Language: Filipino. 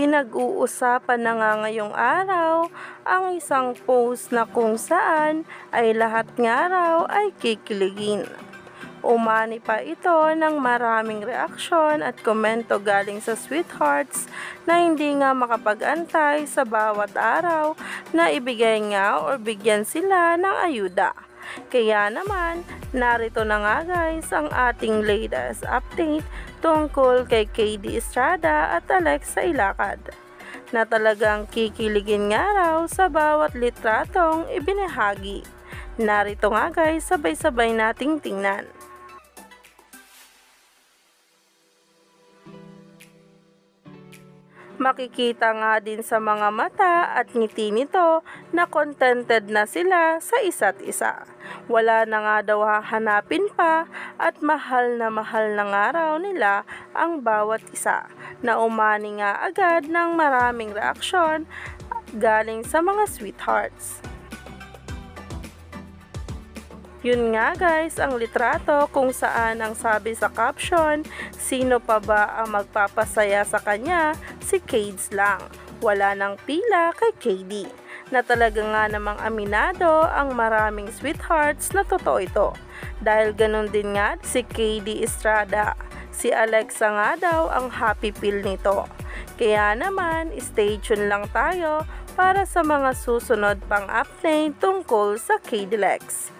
Pinag-uusapan na nga ngayong araw ang isang post na kung saan ay lahat nga raw ay kikiligin. Umani pa ito ng maraming reaksyon at komento galing sa sweethearts na hindi nga makapag-antay sa bawat araw na ibigay nga o bigyan sila ng ayuda. Kaya naman, narito na nga guys ang ating latest update tungkol kay KD Estrada at Alexa Ilacad, na talagang kikiligin nga raw sa bawat litratong ibinahagi. Narito nga guys, sabay-sabay nating tingnan. Makikita nga din sa mga mata at ngiti nito na contented na sila sa isa't isa. Wala na nga daw hahanapin pa at mahal na nga raw nila ang bawat isa, na umani nga agad ng maraming reaksyon galing sa mga sweethearts. Yun nga guys ang litrato kung saan ang sabi sa caption, sino pa ba ang magpapasaya sa kanya? Si Kades lang. Wala nang pila kay KD. Na talaga nga namang aminado ang maraming sweethearts na totoo ito. Dahil ganun din nga si KD Estrada. Si Alexa nga daw ang happy pill nito. Kaya naman, stay tuned lang tayo para sa mga susunod pang update tungkol sa KD Lex.